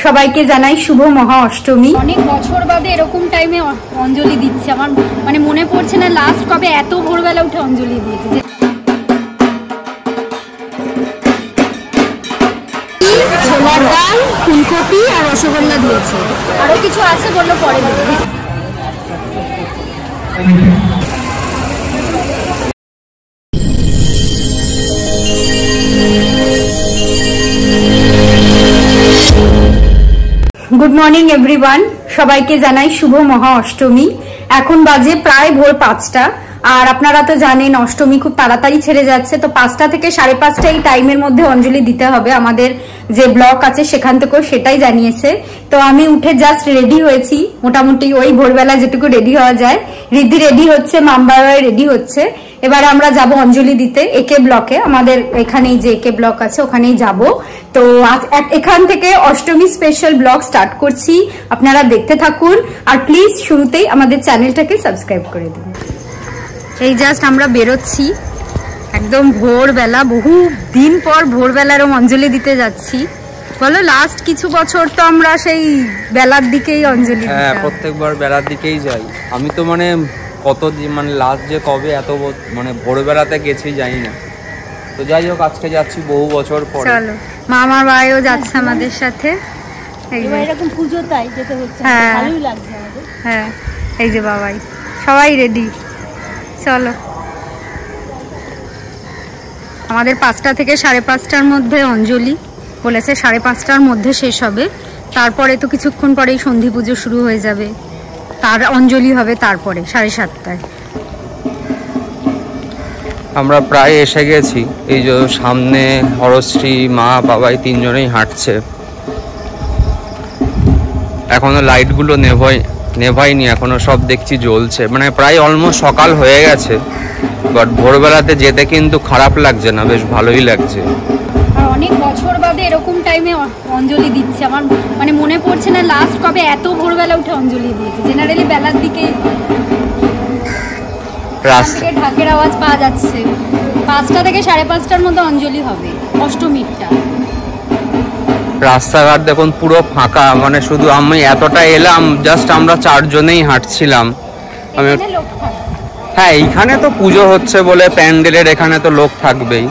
সবাইকে জানাই শুভ মহা অষ্টমী। অনেক বছর বাদে এরকম টাইমে অঞ্জলি দিচ্ছে। আমার মানে মনে পড়ছে না লাস্ট কবে এত ভোরবেলা উঠে অঞ্জলি দিয়েছে। ছোলার ডাল, ফুলকপি আর রসগোল্লা দিয়েছে, আরো কিছু আছে বললো পরে দেবে। গুড মর্নিং এভরিওয়ান, সবাইকে জানাই শুভ মহা অষ্টমী। এখন বাজে প্রায় ভোর 5টা, আর আপনারা তো জানেন অষ্টমী খুব তাড়াতাড়ি ছেড়ে যাচ্ছে। তো 5টা থেকে 5:30 এই টাইমের মধ্যে অঞ্জলি দিতে হবে। আমাদের যে ব্লক আছে সেখান থেকেও সেটাই জানিয়েছে। তো আমি উঠে জাস্ট রেডি হয়েছি, মোটামুটি ওই ভোরবেলা যেটুকু রেডি হওয়া যায়। রিদ্ধি রেডি হচ্ছে, মাম্বাই রেডি হচ্ছে। এবার আমরা যাব অঞ্জলি দিতে একে ব্লকে। আমাদের এখানেই যে একে ব্লক আছে ওখানেই যাব। তো এখান থেকে অষ্টমী স্পেশাল ব্লগ স্টার্ট করছি, আপনারা দেখতে থাকুন। আর প্লিজ শুরুতেই আমাদের চ্যানেলটাকে সাবস্ক্রাইব করে দিন। এই জাস্ট আমরা বেরোচ্ছি একদম ভোরবেলা, বহু দিন পর ভোরবেলার অঞ্জলি দিতে যাচ্ছি। বলো, লাস্ট কিছু বছর তো আমরা সেই বেলার দিকেই অঞ্জলি দিতাম। হ্যাঁ, প্রত্যেকবার বেলার দিকেই যাই। আমি তো মানে লাস্ট যে কবে এত মানে ভোরবেলাতে গেছি জানি না। তো যাই হোক, আজকে যাচ্ছি বহু বছর পরে। চলো, মামার ভাইও যাচ্ছে আমাদের সাথে। এরকম পুজো তাই যেতে হচ্ছে, ভালোই লাগছে আমাদের। হ্যাঁ, এই যে বাবাই সবাই রেডি। চলো, আমাদের 5টা থেকে 5:30টার মধ্যে অঞ্জলি বলেছে, 5:30টার মধ্যে শেষ হবে। তারপরে তো কিছুক্ষণ পরেই সন্ধি পুজো শুরু হয়ে যাবে, তার অঞ্জলি হবে তারপরে 7:30টায়। আমরা প্রায় এসে গেছি। এই যে সামনে হরশ্রী, মা, বাবাই তিনজনেই হাঁটছে। এখনো লাইটগুলো নেভাইনি, এখনো সব দেখছি জ্বলছে। মানে প্রায় অলমোস্ট সকাল হয়ে গেছে, বাট ভোরবেলাতে যেতে কিন্তু খারাপ লাগছে না, বেশ ভালোই লাগছে। আর অনেক বছর বাদে এরকম টাইমে অঞ্জলি দিচ্ছে। আমার মানে মনে পড়ছে না লাস্ট কবে এত ভোরবেলা উঠে অঞ্জলি দিয়েছে। জেনারেলি বেলার দিকে ঢাকের আওয়াজ পাওয়া যাচ্ছে। 5টা থেকে 5:30টার মধ্যে অঞ্জলি হবে অষ্টমীরটা। রাস্তাঘাট দেখুন পুরো ফাঁকা, মানে শুধু আমি এতটা এলাম, জাস্ট আমরা 4 জনেই হাঁটছিলাম। হ্যাঁ, এইখানে তো পুজো হচ্ছে বলে প্যান্ডেলের এখানে তো লোক থাকবেই।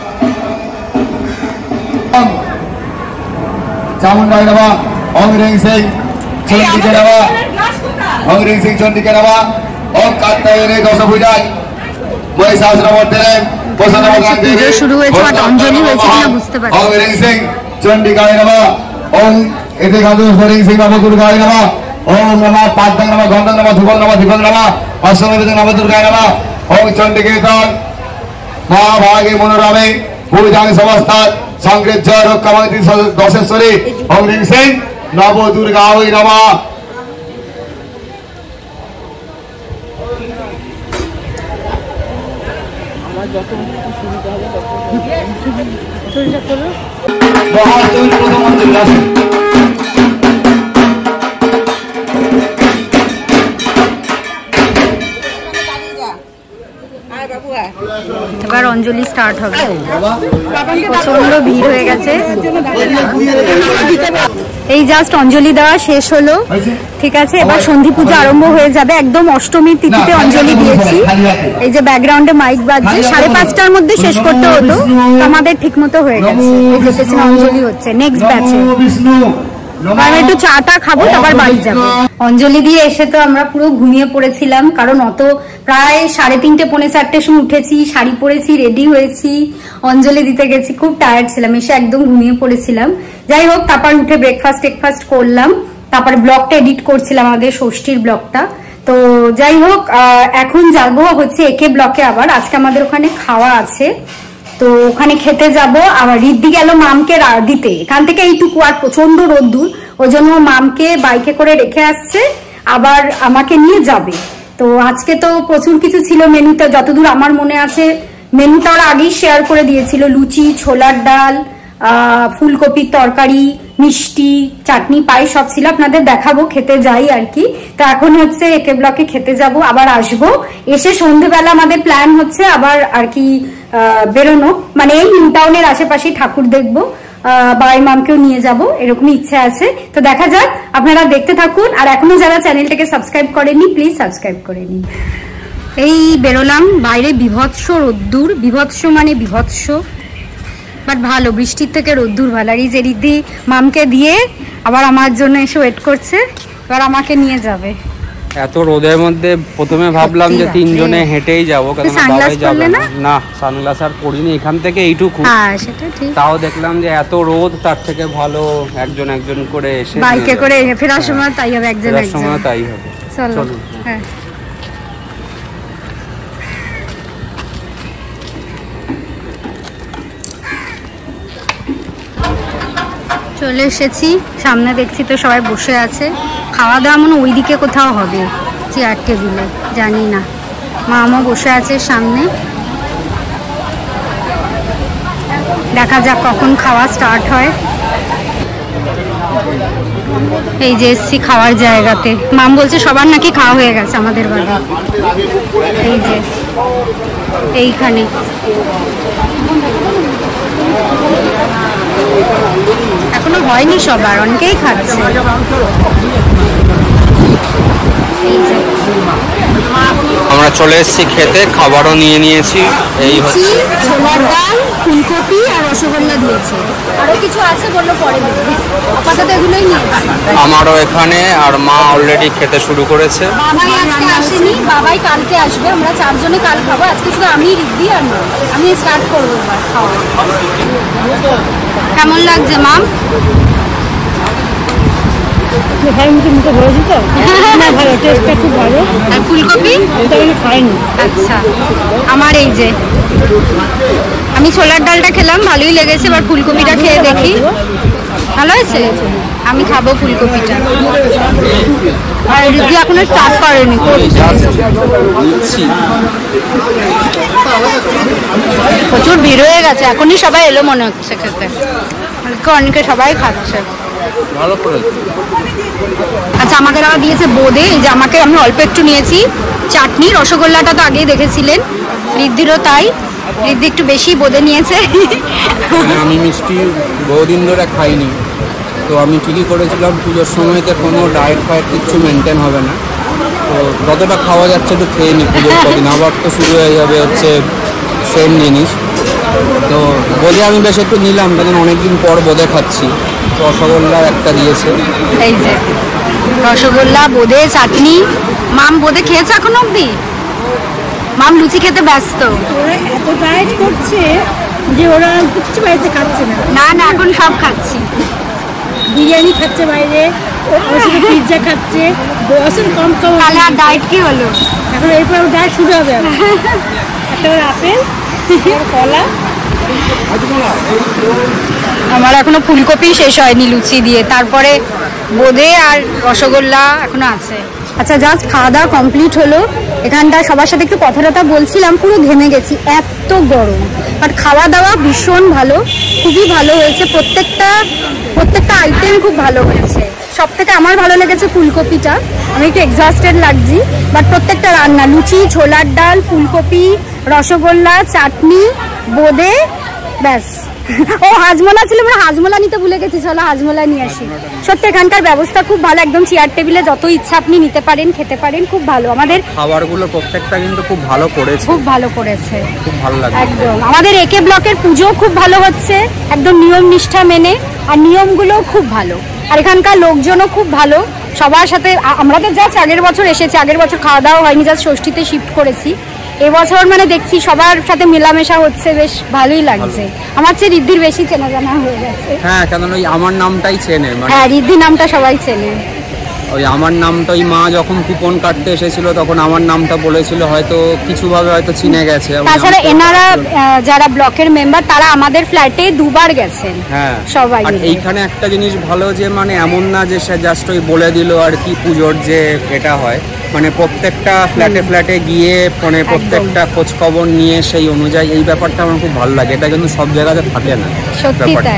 শুরু হয়েছে, অঞ্জলি হয়েছে কিনা বুঝতে পারছি। চন্ডিকায় নমঃ। ওম এতে গাদু হরিং সিং নমঃ দুর্গায় নমঃ। ওম নমঃ পাদ্যং নমঃ গন্ধং নমঃ ধূপং নমঃ দীপং নমঃ অশ্বমেধং নমঃ দুর্গায় নমঃ। ওম চন্ডিকেতন মহাভাগে মনোরমে পূজাং সমস্তাৎ সংগৃহ্য রক্ষমাতি দশেশ্বরী। ওম হরিং সিং নব দুর্গায় নমঃ। আমার যত সুবিধা হবে চলটা করো। बहुत दूर प्रधानमंत्री এবার অঞ্জলি স্টার্ট হবে। প্রচন্ড ভিড় হয়ে গেছে। এই জাস্ট অঞ্জলি দেওয়া শেষ হলো, ঠিক আছে। এবার সন্ধি পুজো আরম্ভ হয়ে যাবে। একদম অষ্টমীর তিথিতে অঞ্জলি দিয়েছি। এই যে ব্যাকগ্রাউন্ডে মাইক বাজছে, 5:30টার মধ্যে শেষ করতে হতো, আমাদের ঠিক মতো হয়ে গেছে। এই যে পেছনে অঞ্জলি হচ্ছে নেক্সট ব্যাচে। আমি একটু চাটা খাবো, তারপর বাড়ি যাবো। অঞ্জলি দিয়ে এসে তো আমরা পুরো ঘুমিয়ে পড়েছিলাম, কারণ অত প্রায় 3:30 পৌনে 4টের সময় উঠেছি, শাড়ি পরেছি, রেডি হয়েছি, অঞ্জলি দিতে গেছি। খুব টায়ার্ড ছিলাম, এসে একদম ঘুমিয়ে পড়েছিলাম। যাই হোক, তারপর উঠে ব্রেকফাস্ট করলাম, তারপর ব্লগটা এডিট করছিলাম, আমাদের ষষ্ঠীর ব্লগটা। তো যাই হোক, এখন যাবো হচ্ছে একে ব্লকে। আবার আজকে আমাদের ওখানে খাওয়া আছে, তো ওখানে খেতে যাব। আবার রিদ্ধি গেল মামকে দিতে, এখান থেকে এইটুকু, আর প্রচন্ড রোদ্দুর, ওই জন্য মামকে বাইকে করে রেখে আসছে, আবার আমাকে নিয়ে যাবে। তো আজকে তো প্রচুর কিছু ছিল মেনুতে, যতদূর আমার মনে আছে মেনুটা ওরা আগেই শেয়ার করে দিয়েছিল। লুচি, ছোলার ডাল, ফুলকপির তরকারি, মিষ্টি, চাটনি, পায়েস সব ছিল। আপনাদের দেখাবো, খেতে যাই আর কি। তো এখন হচ্ছে একে ব্লকে খেতে যাব, আবার আসবো। এসে সন্ধ্যেবেলা আমাদের প্ল্যান হচ্ছে আবার আর কি বেরোনো, মানে এই নিউ টাউনের আশেপাশে ঠাকুর দেখবো। বাবাই মামকেও নিয়ে যাব, এরকমই ইচ্ছা আছে। তো দেখা যাক, আপনারা দেখতে থাকুন। আর এখনো যারা চ্যানেলটাকে সাবস্ক্রাইব করেননি প্লিজ সাবস্ক্রাইব করে নিন। এই বেরোলাম, বাইরে বিভৎস রোদ্দুর, বিভৎস মানে বিভৎস, বাট ভালো, বৃষ্টির থেকে রোদ্দুর ভালো। আর এই যে রিদ্ধি মামকে দিয়ে আবার আমার জন্য এসে ওয়েট করছে, এবার আমাকে নিয়ে যাবে। এত রোদের মধ্যে প্রথমে ভাবলাম যে তিনজনে হেঁটেই যাবো, কারণ বাবাই যাবে না। সানগ্লাস আর পরিনি, এখান থেকে এইটুকু। হ্যাঁ সেটা ঠিক। তাও দেখলাম যে এত রোদ, তার থেকে ভালো একজন একজন করে এসে বাইকে করে ফেরার সময় তাই হবে, একজন একজন সময় তাই হবে। চলো। হ্যাঁ চলে এসেছি, সামনে দেখছি তো সবাই বসে আছে। খাওয়া দাওয়া মনে ওইদিকে কোথাও হবে, চেয়ার টেবিলে, জানি না। মামও বসে আছে সামনে, দেখা যাক কখন খাওয়া স্টার্ট হয়। এই যে এসছি খাওয়ার জায়গাতে, মাম বলছে সবার নাকি খাওয়া হয়ে গেছে আমাদের বাড়ি। এই যে এইখানে এখনো হয়নি সবার, অনেকেই খাচ্ছে। আমরা চলে এসেছি খেতে, খাবারও নিয়ে নিয়েছি। এই হচ্ছে ছোলার ডাল, ফুলকপি আর রসগোল্লা দিয়েছে, আরো কিছু আছে বললো পরে দেবে, আপাতত এগুলোই নিয়েছি। আমারও এখানে, আর মা অলরেডি খেতে শুরু করেছে। বাবাই আজকে আসেনি, বাবাই কালকে আসবে। আমরা চারজনে কাল খাবো, আজকে শুধু আমি, রিদ্ধি আর মা। আমি স্টার্ট করবো এবার খাওয়া। কেমন লাগছে মাম? আর ফুলকপি আচ্ছা। আমার এই যে আমি ছোলার ডালটা খেলাম, ভালোই লেগেছে। এবার ফুলকপিটা খেয়ে দেখি, ভালো হয়েছে। আমি খাবো ফুলকপিটা। আর রিদ্ধি এখনো স্টার্ট করেনি। প্রচুর ভিড় হয়ে গেছে, এখনই সবাই এলো মনে হচ্ছে খেতে। অনেকে সবাই খাচ্ছে। আচ্ছা আমাদের আবার দিয়েছে বোঁদে, এই যে আমাকে, আমি অল্প একটু নিয়েছি। চাটনি, রসগোল্লাটা তো আগেই দেখেছিলেন, রিদ্ধিরও তাই। রিদ্ধি একটু বেশি বোঁদে নিয়েছে। আমি মিষ্টি বহুদিন ধরে খাইনি, তো আমি ঠিকই করেছিলাম পুজোর সময়তে কোনো ডায়েট ফায়েট কিছু মেনটেন হবে না, তো যতটা খাওয়া যাচ্ছে একটু খেয়ে নিই পুজোর কদিন। আবার তো শুরু হয়ে যাবে হচ্ছে সেম জিনিস। তো বোঁদে আমি বেশ একটু নিলাম, কারণ অনেকদিন পর বোঁদে খাচ্ছি। রসগোল্লা একটা দিয়েছে, এই যে রসগোল্লা, বোঁদে, চাটনি। মাম বোঁদে খেয়েছে এখন অব্দি? মাম লুচি খেতে ব্যস্ত। ওরা এত ডায়েট করছে যে ওরা কিচ্ছু বাড়িতে খাচ্ছে না। না না, এখন সব খাচ্ছি। বিরিয়ানি খাচ্ছে বাইরে, পিৎজা খাচ্ছে, বয়সের কম কম। তাহলে আর ডায়েট কি হলো? এখন এরপর ডায়েট শুরু হবে। একটা আপেল, কলা। আমার এখনো ফুলকপি শেষ হয়নি লুচি দিয়ে, তারপরে বোঁদে আর রসগোল্লা এখনো আছে। আচ্ছা জাস্ট খাওয়া দাওয়া কমপ্লিট হলো। এখানটা সবার সাথে একটু কথা টথা বলছিলাম, পুরো ঘেমে গেছি, এত গরম। বাট খাওয়া দাওয়া ভীষণ ভালো, খুবই ভালো হয়েছে। প্রত্যেকটা আইটেম খুব ভালো হয়েছে। সব থেকে আমার ভালো লেগেছে ফুলকপিটা, আমি একটু এক্সস্টেড লাগছি। বাট প্রত্যেকটা রান্না, লুচি, ছোলার ডাল, ফুলকপি, রসগোল্লা, চাটনি, বোঁদে, ব্যাস। ও হাজমোলা ছিল, মানে হাজমোলা নিতে ভুলে গেছি, চলো হাজমোলা নিয়ে আসি। সত্যি এখানকার ব্যবস্থা খুব ভালো, একদম চেয়ার টেবিলে যত ইচ্ছা আপনি নিতে পারেন, খেতে পারেন, খুব ভালো। আমাদের খাবারগুলো প্রত্যেকটা কিন্তু খুব ভালো করেছে, খুব ভালো করেছে, খুব ভালো লাগে একদম। আমাদের একে ব্লকের পুজো খুব ভালো হচ্ছে, একদম নিয়ম নিষ্ঠা মেনে, আর নিয়মগুলো খুব ভালো। আর এখানকার লোকজনও খুব ভালো, সবার সাথে। আমরা তো জাস্ট আগের বছর এসেছি, আগের বছর খাওয়া দাওয়া হয়নি, জাস্ট ষষ্ঠীতে শিফট করেছি। এবছর মানে দেখছি সবার সাথে মেলামেশা হচ্ছে, বেশ ভালোই লাগছে। আমার চেয়ে রিদ্ধির বেশি চেনা জানা হয়ে গেছে। হ্যাঁ, কারণ ওই আমার নামটাই চেনে, হ্যাঁ রিদ্ধি নামটা সবাই চেনে। ওই আমার নামটা ওই মা যখন কুপন কাটতে এসেছিল তখন আমার নামটা বলেছিল, হয়তো কিছুভাবে হয়তো চিনে গেছে। তাছাড়া এনারা যারা ব্লকের মেম্বার তারা আমাদের ফ্ল্যাটে দুবার গেছেন। হ্যাঁ সবাই। আর এইখানে একটা জিনিস ভালো যে মানে এমন না যে সে জাস্ট ওই বলে দিল আর কি পুজোর যে এটা হয়, মানে প্রত্যেকটা ফ্ল্যাটে গিয়ে মানে প্রত্যেকটা খোঁজ খবর নিয়ে সেই অনুযায়ী, এই ব্যাপারটা আমার খুব ভালো লাগে। এটা কিন্তু সব জায়গাতে থাকে না সত্যি তাই।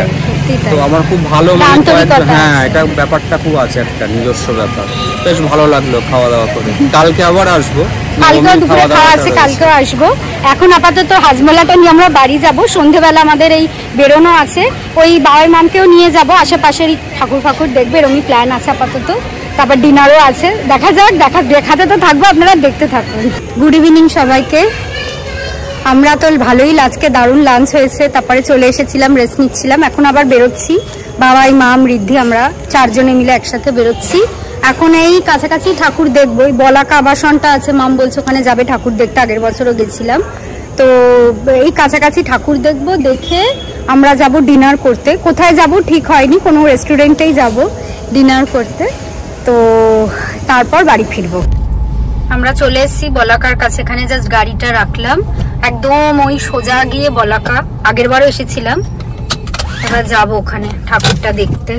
সত্যি তাই। তো আমার খুব ভালো আন্তরিকতা আছে। হ্যাঁ, এটা ব্যাপারটা খুব আছে, একটা নিজস্ব ব্যাপার। বেশ ভালো লাগলো খাওয়া দাওয়া করে। কালকে আবার আসবো, কালকেও দুপুরে খাওয়া আছে, কালকেও আসবো। এখন আপাতত হাজমোলাটা নিয়ে আমরা বাড়ি যাব, সন্ধ্যেবেলা আমাদের এই বেরোনো আছে, ওই বাবার মামকেও নিয়ে যাব, আশেপাশের ঠাকুর ফাকুর দেখবে, এরকমই প্ল্যান আছে আপাতত। তারপর ডিনারও আছে, দেখা যাক, দেখাতে তো থাকবো, আপনারা দেখতে থাকুন। গুড ইভিনিং সবাইকে। আমরা তো ভালোই আজকে দারুণ লাঞ্চ হয়েছে, তারপরে চলে এসেছিলাম, রেস্ট নিচ্ছিলাম, এখন আবার বেরোচ্ছি। বাবাই, মাম, ঋদ্ধি, আমরা 4 জনে মিলে একসাথে বেরোচ্ছি। এখন এই কাছাকাছি ঠাকুর দেখবো, ওই বলাকা আবাসনটা আছে, মাম বলছে ওখানে যাবে ঠাকুর দেখতে, আগের বছরও গেছিলাম। তো এই কাছাকাছি ঠাকুর দেখবো, দেখে আমরা যাব ডিনার করতে। কোথায় যাব ঠিক হয়নি, কোনো রেস্টুরেন্টেই যাব ডিনার করতে। তো তারপর বাড়ি ফিরবো। আমরা চলে এসেছি বলাকার কাছে, এখানে জাস্ট গাড়িটা রাখলাম, একদম ওই সোজা গিয়ে বলাকা, আগের বারও এসেছিলাম। এবার যাবো ওখানে ঠাকুরটা দেখতে।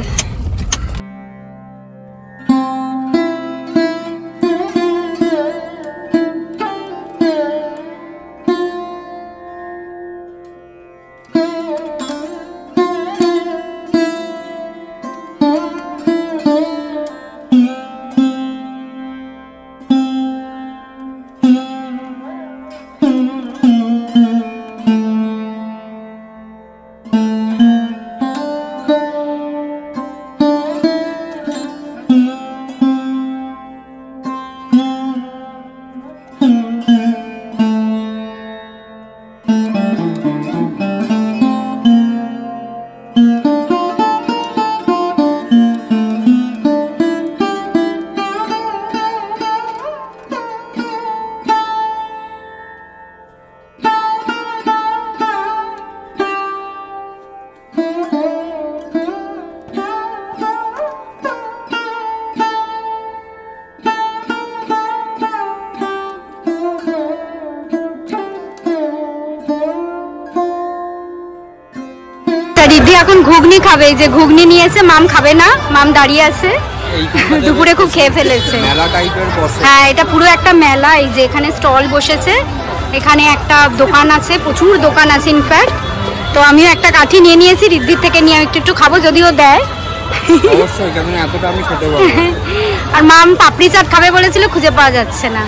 রিদ্ধি এখন ঘুগনি খাবে, এই যে ঘুগনি নিয়েছে, মাম খাবে না, মাম দাঁড়িয়ে আছে, দুপুরে খুব খেয়ে ফেলেছে। মেলা টাইপের বসে, হ্যাঁ এটা পুরো একটা মেলা। এই যে এখানে স্টল বসেছে, এখানে একটা দোকান আছে, প্রচুর দোকান আছে ইনফ্যাক্ট। তো আমিও একটা কাঠি নিয়ে নিয়েছি, রিদ্ধির থেকে নিয়ে আমি একটু খাবো, যদিও দেয়। অবশ্যই, কেমন এতটা আমি খেতে পারবো। আর মাম পাপড়ি চাট খাবে বলেছিল, খুঁজে পাওয়া যাচ্ছে না।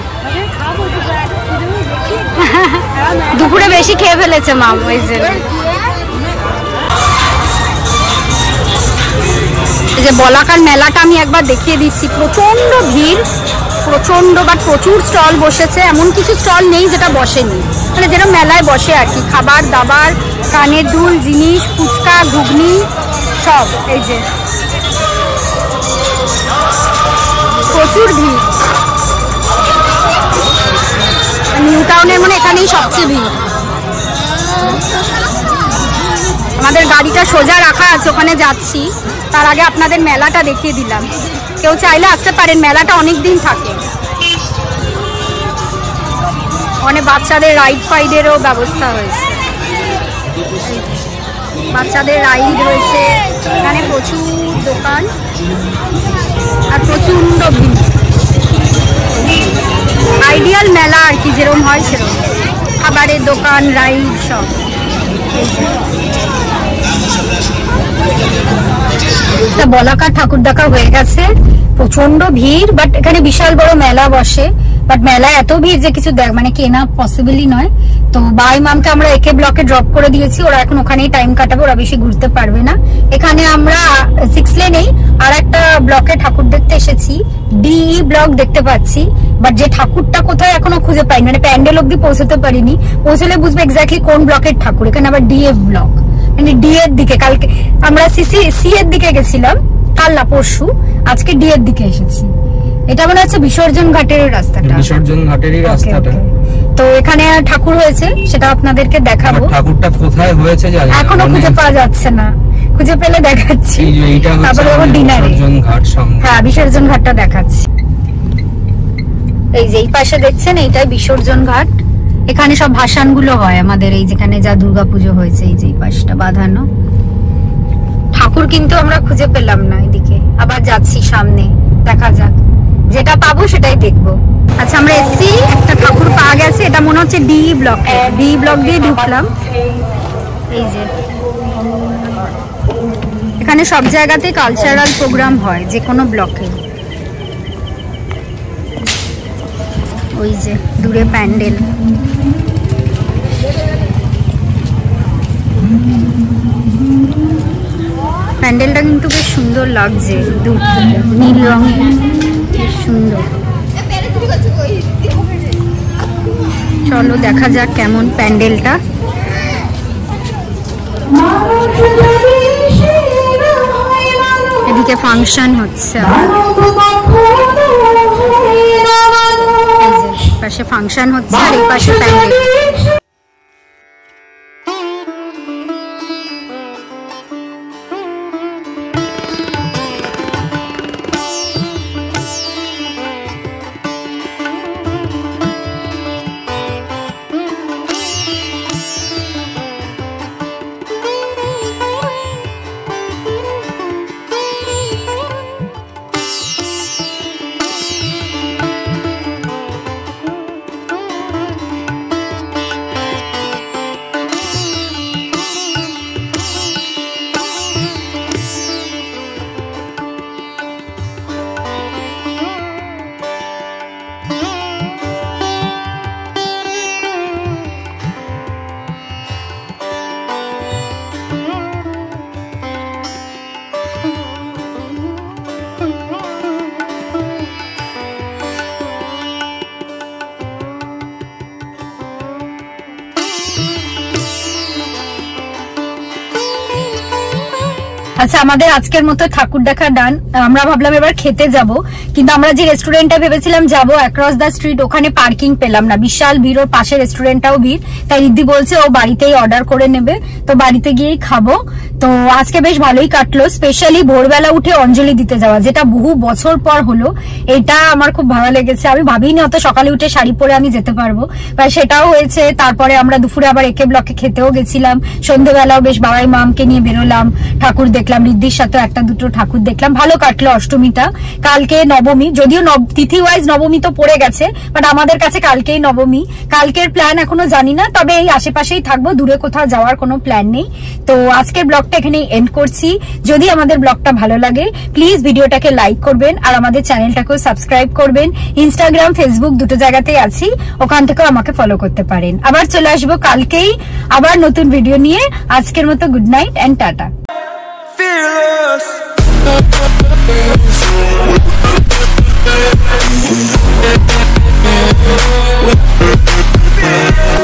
দুপুরে বেশি খেয়ে ফেলেছে মাম, ওই জন্য। এই যে বলাকার মেলাটা আমি একবার দেখিয়ে দিচ্ছি, প্রচন্ড ভিড়, প্রচন্ড, বাট প্রচুর স্টল বসেছে, এমন কিছু স্টল নেই যেটা বসেনি, মানে যেটা মেলায় বসে আর কি, খাবার দাবার, কানের দুল জিনিস, ফুচকা, ঘুগনি সব। এই যে প্রচুর ভিড়, নিউ টাউনের মানে এখানেই সবচেয়ে ভিড়। আমাদের গাড়িটা সোজা রাখা আছে, ওখানে যাচ্ছি, তার আগে আপনাদের মেলাটা দেখিয়ে দিলাম। কেউ চাইলে আসতে পারেন, মেলাটা অনেক দিন থাকে। অনেক বাচ্চাদের রাইড ফাইডেরও ব্যবস্থা হয়েছে, বাচ্চাদের রাইড হয়েছে, এখানে প্রচুর দোকান আর প্রচন্ড ভিড়। আইডিয়াল মেলা আর কি, যেরকম হয় সেরকম, খাবারের দোকান, রাইড সব। বলাকার ঠাকুর দেখা হয়ে গেছে, প্রচন্ড ভিড়, বাট এখানে বিশাল বড় মেলা বসে, বাট মেলায় এত ভিড় যে কিছু মানে কেনা পসিবলই নয়। তো বাই মামকে আমরা একে ব্লকে ড্রপ করে দিয়েছি, ওরা এখন ওখানেই টাইম কাটাবে, ওরা বেশি ঘুরতে পারবে না। এখানে আমরা 6 লেনেই আর একটা ব্লকে ঠাকুর দেখতে এসেছি, ডিই ব্লক দেখতে পাচ্ছি, বাট যে ঠাকুরটা কোথায় এখনো খুঁজে পাইনি, মানে প্যান্ডেল অব্দি পৌঁছতে পারিনি, পৌঁছলে বুঝবে এক্স্যাক্টলি কোন ব্লকের ঠাকুর। এখানে আবার ডিএফ ব্লক, মানে ডি এর দিকে, কালকে আমরা সি এর দিকে গেছিলাম, কাল না পরশু, আজকে ডি এর দিকে এসেছি। এটা মনে হচ্ছে বিসর্জন ঘাটের রাস্তাটা, বিসর্জন ঘাটেরই রাস্তাটা। তো এখানে ঠাকুর হয়েছে, সেটা আপনাদেরকে দেখাবো। ঠাকুরটা কোথায় হয়েছে জানি না, এখনো খুঁজে পাওয়া যাচ্ছে না, খুঁজে পেলে দেখাচ্ছি। তারপরে আবার ডিনারে বিসর্জন ঘাট সামনে, হ্যাঁ বিসর্জন ঘাটটা দেখাচ্ছি। এই যে এই পাশে দেখছেন, এইটাই বিসর্জন ঘাট, এখানে সব ভাসানগুলো হয় আমাদের, এই যেখানে যা দুর্গাপুজো হয়েছে, এই যে এই পাশটা বাঁধানো। ঠাকুর কিন্তু আমরা খুঁজে পেলাম না, এদিকে আবার যাচ্ছি সামনে, দেখা যাক, যেটা পাবো সেটাই দেখবো। আচ্ছা আমরা এসছি, একটা ঠাকুর পাওয়া গেছে, এটা মনে হচ্ছে ডি ব্লক, ডি ব্লক দিয়ে ঢুকলাম। এই যে এখানে সব জায়গাতে কালচারাল প্রোগ্রাম হয়, যে কোনো ব্লকে। ওই যে দূরে প্যান্ডেল, প্যান্ডেলটা কিন্তু বেশ সুন্দর লাগছে দূর থেকে, নীল রঙের, বেশ সুন্দর। চলো দেখা যাক কেমন প্যান্ডেলটা। এদিকে ফাংশন হচ্ছে, পাশে ফাংশন হচ্ছে আর এই পাশে প্যান্ডেল। আচ্ছা, আমাদের আজকের মতো ঠাকুর দেখা ডান। আমরা ভাবলাম এবার খেতে যাব, কিন্তু আমরা যে রেস্টুরেন্টটা ভেবেছিলাম যাব অ্যাক্রস দ্য স্ট্রিট, ওখানে পার্কিং পেলাম না, বিশাল ভিড়, ওর পাশে রেস্টুরেন্টটাও ভিড়। তাই রিদ্ধি বলছে ও বাড়িতেই অর্ডার করে নেবে, তো বাড়িতে গিয়েই খাবো। তো আজকে বেশ ভালোই কাটলো, স্পেশালি ভোরবেলা উঠে অঞ্জলি দিতে যাওয়া, যেটা বহু বছর পর হলো, এটা আমার খুব ভালো লেগেছে। আমি ভাবিনি অত সকালে উঠে শাড়ি পরে আমি যেতে পারবো, বা সেটাও হয়েছে। তারপরে আমরা দুপুরে আবার একে ব্লকে খেতেও গেছিলাম, সন্ধ্যেবেলাও বেশ বাবাই মামকে নিয়ে বেরোলাম, ঠাকুর দেখলাম, রিদ্ধির সাথে একটা দুটো ঠাকুর দেখলাম, ভালো কাটলো অষ্টমীটা। কালকে নবমী, যদিও তিথি ওয়াইজ নবমী তো পড়ে গেছে, বাট আমাদের কাছে কালকেই নবমী। কালকের প্ল্যান এখনো জানি না, তবে এই আশেপাশেই থাকবো, দূরে কোথাও যাওয়ার কোনো প্ল্যান নেই। তো আজকের ব্লগটা এখানেই এন্ড করছি। যদি আমাদের ব্লগটা ভালো লাগে প্লিজ ভিডিওটাকে লাইক করবেন আর আমাদের চ্যানেলটাকেও সাবস্ক্রাইব করবেন। ইনস্টাগ্রাম, ফেসবুক দুটো জায়গাতেই আছি, ওখান থেকেও আমাকে ফলো করতে পারেন। আবার চলে আসবো কালকেই আবার নতুন ভিডিও নিয়ে। আজকের মতো good night and tata. Fearless.